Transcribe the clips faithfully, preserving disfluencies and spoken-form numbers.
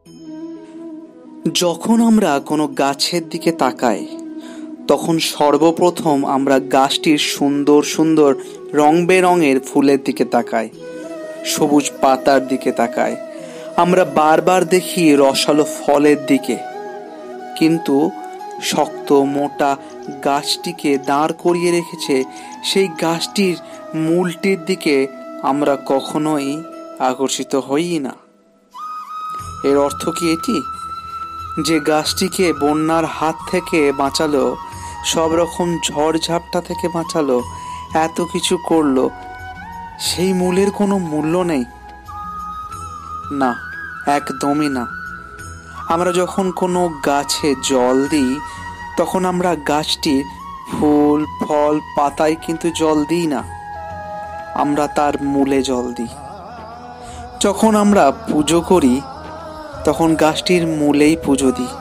যখন আমরা কোনো গাছের দিকে তাকাই তখন সর্বপ্রথম আমরা গাছটির সুন্দর সুন্দর রং বেরঙের ফুলের দিকে তাকাই, সবুজ পাতার দিকে তাকাই, আমরা বারবার দেখি রসালো ফলের দিকে। কিন্তু শক্ত মোটা গাছটিকে দাঁড় করিয়ে রেখেছে সেই গাছটির মূলটির দিকে আমরা কখনোই আকর্ষিত হই না। এর অর্থ কি এটি যে গাছটিকে বন্যার হাত থেকে বাঁচালো, সব রকম ঝড়ঝাপটা থেকে বাঁচালো, এত কিছু করলো, সেই মূলের কোনো মূল্য নেই? না, একদমই না। আমরা যখন কোনো গাছে জল দিই তখন আমরা গাছটির ফুল ফল পাতায় কিন্তু জল দিই না, আমরা তার মূলে জল দিই। যখন আমরা পুজো করি তখন গাছটির মূলেই পুজো দিই।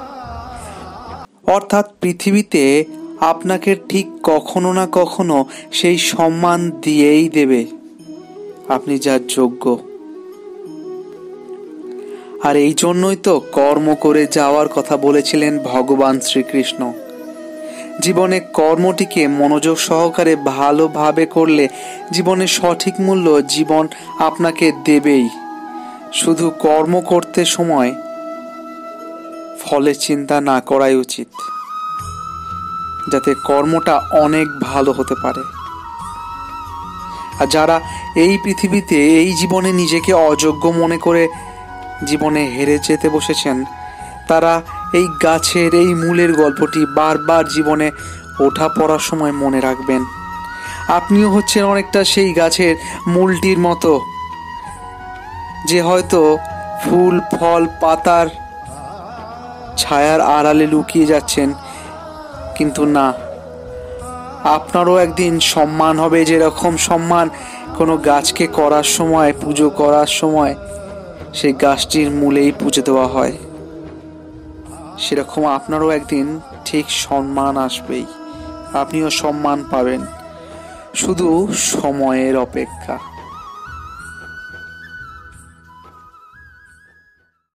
অর্থাৎ পৃথিবীতে আপনাকে ঠিক কখনো না কখনো সেই সম্মান দিয়েই দেবে আপনি যার যোগ্য। আর এই জন্যই তো কর্ম করে যাওয়ার কথা বলেছিলেন ভগবান শ্রীকৃষ্ণ। জীবনে কর্মটিকে মনোযোগ সহকারে ভালোভাবে করলে জীবনের সঠিক মূল্য জীবন আপনাকে দেবেই। শুধু কর্ম করতে সময় ফলের চিন্তা না করাই উচিত, যাতে কর্মটা অনেক ভালো হতে পারে। আর যারা এই পৃথিবীতে এই জীবনে নিজেকে অযোগ্য মনে করে জীবনে হেরে যেতে বসেছেন, তারা এই গাছের এই মূলের গল্পটি বারবার জীবনে ওঠা পড়ার সময় মনে রাখবেন। আপনিও হচ্ছেন অনেকটা সেই গাছের মূলটির মতো, যে হয়তো ফুল ফল পাতার ছায়ার আড়ালে লুকিয়ে যাচ্ছেন, কিন্তু না, আপনারও একদিন সম্মান হবে। যেরকম সম্মান কোনো গাছকে করার সময়, পুজো করার সময় সেই গাছটির মূলেই পুজো দেওয়া হয়, সেরকম আপনারও একদিন ঠিক সম্মান আসবেই, আপনিও সম্মান পাবেন। শুধু সময়ের অপেক্ষা।